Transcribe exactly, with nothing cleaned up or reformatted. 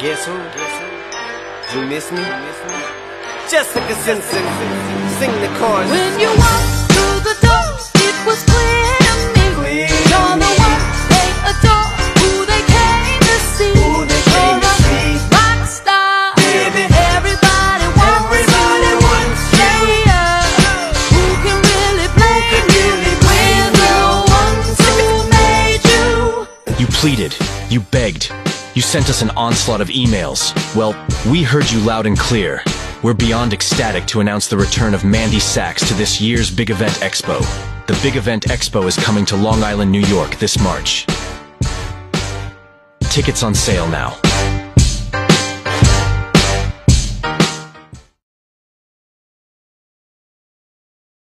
Guess who? You miss me? Jessica Simpson, sing the chorus. When you walked through the door, it was clear to me. Clear You're the one they adore, who they came to see. Who they came to see. Rock star, Baby. everybody wants Everybody you. wants you. Yeah, who can really blame can you? really We're blame the ones who made you. You pleaded, you begged, you sent us an onslaught of emails. Well, we heard you loud and clear. We're beyond ecstatic to announce the return of Mandy Sachs to this year's Big Event Expo. The Big Event Expo is coming to Long Island, New York this March. Tickets on sale now.